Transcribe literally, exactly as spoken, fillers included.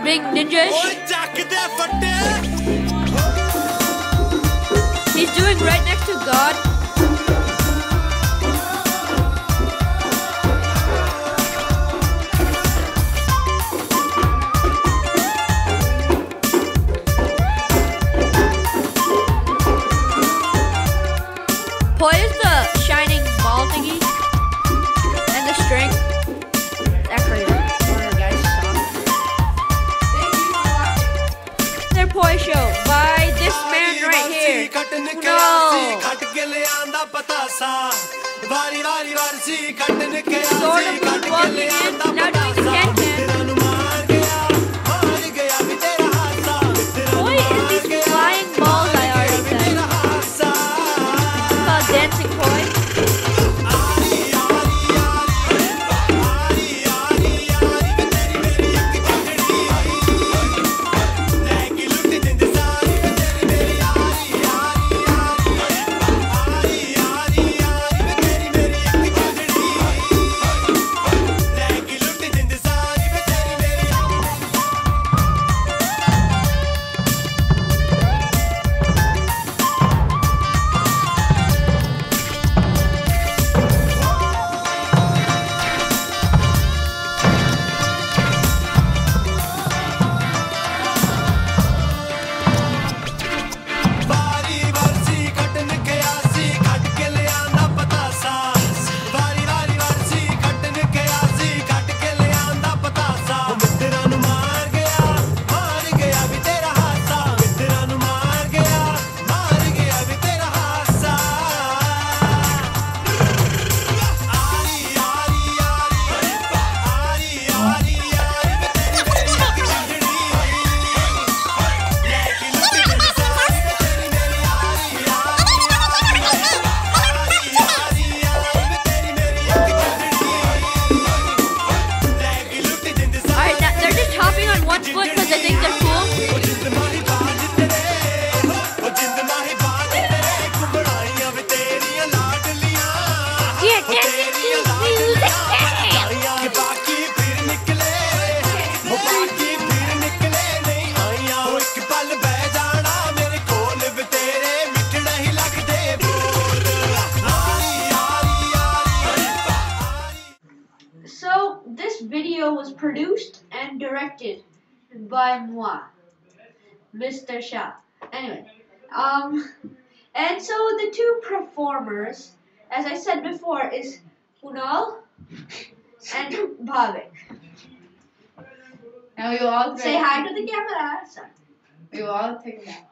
being ninjas. He's doing right next to God. Poi is the shining ball thingy and the string. It's actually one of the guys' songs. Their Poi show by this man right here. No. Sort of walking in, now doing the can-can. Poi is these flying balls I already said. Called Dancing Poi. So this video was produced and directed by moi, Mister Shah. Anyway, um, and so the two performers, as I said before, is Kunal and Bhavik. And we will all say hi to the camera. Sorry. We will all take a nap.